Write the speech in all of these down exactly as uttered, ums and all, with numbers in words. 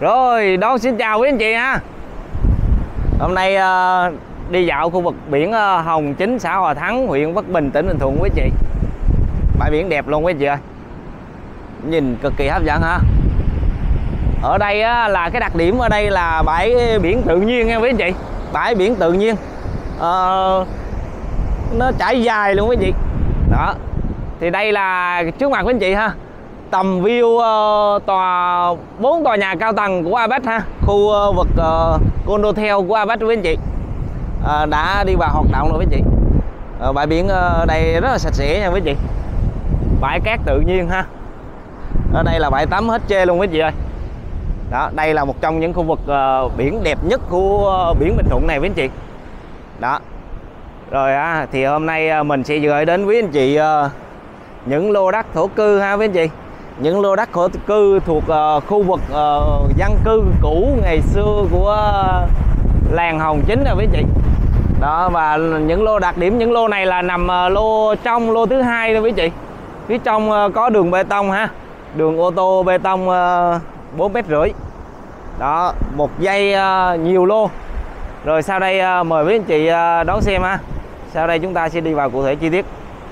Rồi, đón xin chào quý anh chị ha. Hôm nay uh, đi dạo khu vực biển uh, Hồng Chính, xã Hòa Thắng, huyện Bắc Bình, tỉnh Bình Thuận quý chị. Bãi biển đẹp luôn quý chị ơi. Nhìn cực kỳ hấp dẫn ha. Ở đây uh, là cái đặc điểm ở đây là bãi biển tự nhiên nha quý anh chị. Bãi biển tự nhiên. Uh, nó trải dài luôn quý chị. Đó. Thì đây là trước mặt quý anh chị ha. Tầm view uh, tòa bốn tòa nhà cao tầng của Apex ha, khu uh, vực uh, Condotel của Apex với anh chị uh, đã đi vào hoạt động rồi với chị. Uh, bãi biển ở uh, đây rất là sạch sẽ nha quý chị, bãi cát tự nhiên ha. Ở đây là bãi tắm hết trơn luôn quý chị ơi. Đó, đây là một trong những khu vực uh, biển đẹp nhất của uh, biển Bình Thuận này với anh chị. Đó. Rồi á, thì hôm nay uh, mình sẽ gửi đến quý anh chị uh, những lô đất thổ cư ha quý anh chị. Những lô đất thổ cư thuộc uh, khu vực uh, dân cư cũ ngày xưa của uh, làng Hồng Chính rồi quý chị. Đó, và những lô đặc điểm những lô này là nằm uh, lô trong lô thứ hai đó quý chị. Phía trong uh, có đường bê tông ha, đường ô tô bê tông uh, bốn mét rưỡi. Đó, một dây uh, nhiều lô. Rồi sau đây uh, mời quý anh chị uh, đón xem ha. Sau đây chúng ta sẽ đi vào cụ thể chi tiết.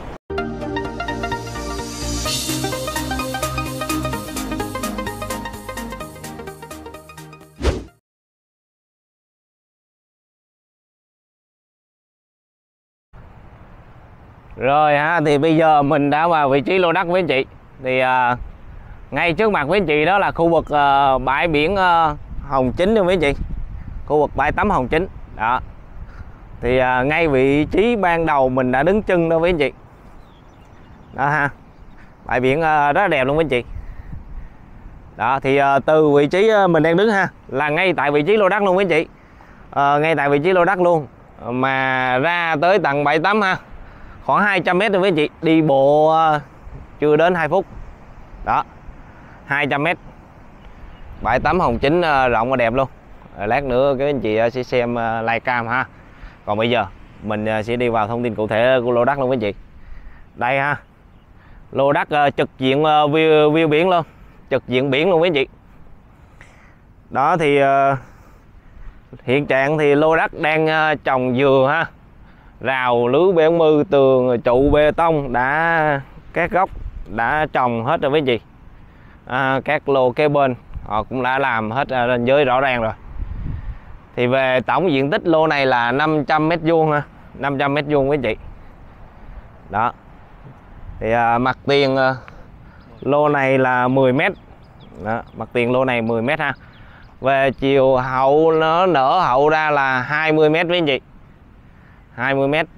Rồi ha, thì bây giờ mình đã vào vị trí lô đất với anh chị. Thì uh, ngay trước mặt với anh chị đó là khu vực uh, bãi biển uh, Hồng Chính luôn với anh chị. Khu vực bãi tắm Hồng Chính. Đó. Thì uh, ngay vị trí ban đầu mình đã đứng chân đó với anh chị. Đó ha. Bãi biển uh, rất là đẹp luôn với anh chị. Đó, thì uh, từ vị trí uh, mình đang đứng ha, là ngay tại vị trí lô đất luôn với anh chị. Uh, ngay tại vị trí lô đất luôn. Mà ra tới tầng bãi tắm ha, khoảng hai trăm mét rồi với anh chị, đi bộ uh, chưa đến hai phút. Đó, hai trăm mét. Bãi tắm Hồng Chính uh, rộng và đẹp luôn. Rồi lát nữa các anh chị uh, sẽ xem uh, live cam ha. Còn bây giờ mình uh, sẽ đi vào thông tin cụ thể của lô đất luôn với anh chị. Đây ha, lô đất uh, trực diện uh, view, view biển luôn, trực diện biển luôn với anh chị. Đó thì uh, hiện trạng thì lô đất đang uh, trồng dừa ha, rào lưới bê bốn mươi, tường trụ bê tông đã, các góc đã trồng hết rồi với chị. À, các lô kế bên họ cũng đã làm hết lên dưới rõ ràng rồi. Thì về tổng diện tích lô này là năm trăm mét vuông ha, năm trăm mét vuông với chị. Đó. Thì à, mặt tiền à, lô này là mười mét. Đó, mặt tiền lô này mười mét ha. Về chiều hậu nó nở hậu ra là hai mươi mét với anh chị. hai mươi mét.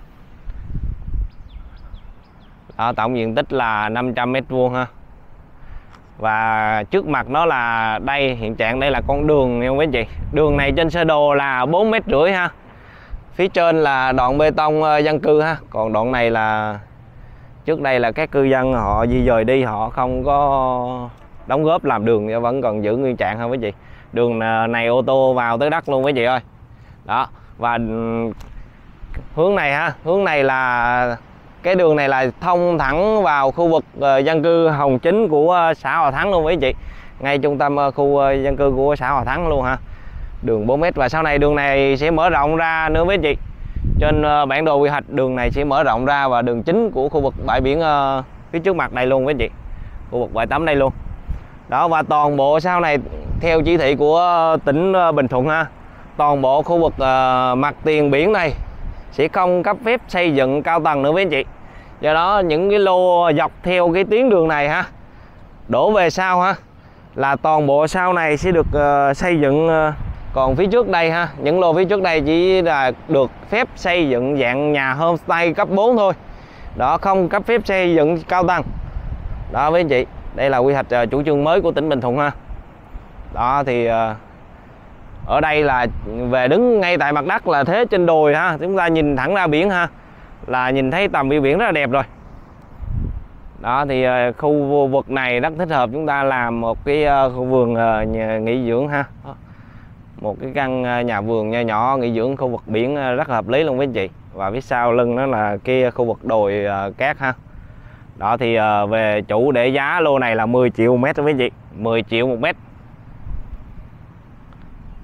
Đó, tổng diện tích là năm trăm mét vuông ha. Và trước mặt nó là đây, hiện trạng đây là con đường nha quý anh chị. Đường này trên sơ đồ là bốn mét rưỡi ha. Phía trên là đoạn bê tông dân cư ha. Còn đoạn này là trước đây là các cư dân họ di dời đi, họ không có đóng góp làm đường, vẫn còn giữ nguyên trạng ha quý chị. Đường này ô tô vào tới đất luôn quý chị ơi. Đó, và hướng này ha, hướng này là cái đường này là thông thẳng vào khu vực uh, dân cư Hồng Chính của uh, xã Hòa Thắng luôn quý chị. Ngay trung tâm uh, khu uh, dân cư của xã Hòa Thắng luôn ha. Đường bốn mét, và sau này đường này sẽ mở rộng ra nữa quý chị. Trên uh, bản đồ quy hoạch đường này sẽ mở rộng ra, và đường chính của khu vực bãi biển uh, phía trước mặt đây luôn quý chị. Khu vực bãi tắm đây luôn. Đó, và toàn bộ sau này theo chỉ thị của uh, tỉnh uh, Bình Thuận ha, toàn bộ khu vực uh, mặt tiền biển này sẽ không cấp phép xây dựng cao tầng nữa với anh chị. Do đó những cái lô dọc theo cái tuyến đường này ha, đổ về sau ha, là toàn bộ sau này sẽ được uh, xây dựng. Uh, còn phía trước đây ha, những lô phía trước đây chỉ là được phép xây dựng dạng nhà homestay cấp bốn thôi. Đó, không cấp phép xây dựng cao tầng. Đó với anh chị, đây là quy hoạch uh, chủ trương mới của tỉnh Bình Thuận ha. Đó thì uh, ở đây là về đứng ngay tại mặt đất là thế trên đồi ha, chúng ta nhìn thẳng ra biển ha, là nhìn thấy tầm view biển rất là đẹp rồi. Đó thì uh, khu vực này rất thích hợp chúng ta làm một cái uh, khu vườn uh, nhà nghỉ dưỡng ha. Một cái căn uh, nhà vườn nhỏ nhỏ nghỉ dưỡng khu vực biển uh, rất hợp lý luôn với anh chị. Và phía sau lưng nó là kia khu vực đồi uh, cát ha. Đó thì uh, về chủ để giá lô này là mười triệu một mét với anh chị, mười triệu một mét.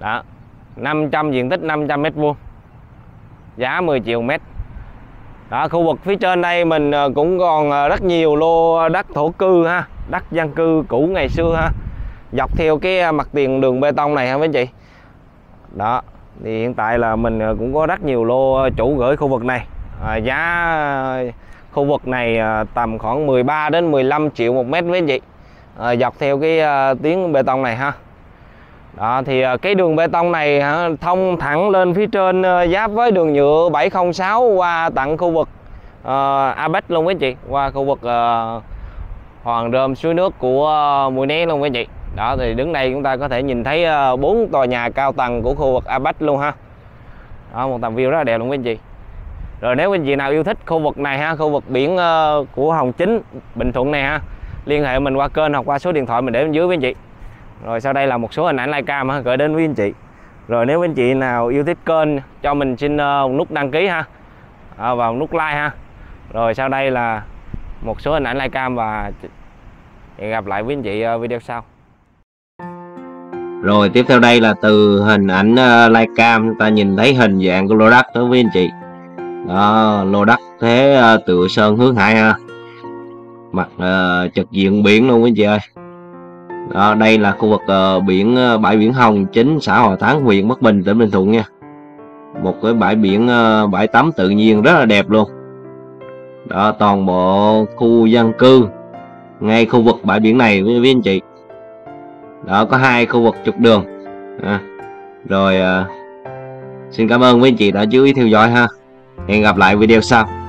Đó, năm trăm diện tích năm trăm mét vuông, giá mười triệu mét. Đó, khu vực phía trên đây mình cũng còn rất nhiều lô đất thổ cư ha, đất dân cư cũ ngày xưa ha, dọc theo cái mặt tiền đường bê tông này ha mấy anh chị. Đó, thì hiện tại là mình cũng có rất nhiều lô chủ gửi khu vực này. À, giá khu vực này tầm khoảng mười ba đến mười lăm triệu một mét với anh chị. À, dọc theo cái tuyến bê tông này ha. Đó, thì cái đường bê tông này hả, thông thẳng lên phía trên giáp với đường nhựa bảy không sáu qua tận khu vực uh, a pếch luôn với chị, qua khu vực uh, Hoàng Rơm suối nước của uh, Mũi Né luôn với chị. Đó, thì đứng đây chúng ta có thể nhìn thấy bốn uh, tòa nhà cao tầng của khu vực a pếch luôn ha. Đó, một tầm view rất là đẹp luôn với anh chị. Rồi nếu anh chị nào yêu thích khu vực này ha, khu vực biển uh, của Hòn Chính, Bình Thuận này ha, liên hệ mình qua kênh hoặc qua số điện thoại mình để bên dưới với anh chị. Rồi sau đây là một số hình ảnh live cam ha, gửi đến với anh chị. Rồi nếu anh chị nào yêu thích kênh cho mình xin uh, nút đăng ký ha, à, vào nút like ha. Rồi sau đây là một số hình ảnh live cam và hẹn gặp lại với anh chị uh, video sau. Rồi tiếp theo đây là từ hình ảnh uh, live cam chúng ta nhìn thấy hình dạng của lô đất đối với anh chị. Đó, lô đất thế uh, Tựa Sơn Hướng Hải ha, mặt uh, trực diện biển luôn quý anh chị ơi. Đó, đây là khu vực uh, biển uh, bãi biển Hòn Chính, xã Hòa Thắng, huyện Bắc Bình, tỉnh Bình Thuận nha. Một cái bãi biển uh, bãi tắm tự nhiên rất là đẹp luôn. Đó, toàn bộ khu dân cư ngay khu vực bãi biển này với, với anh chị. Đó, có hai khu vực trục đường. À, rồi uh, xin cảm ơn quý anh chị đã chú ý theo dõi ha. Hẹn gặp lại video sau.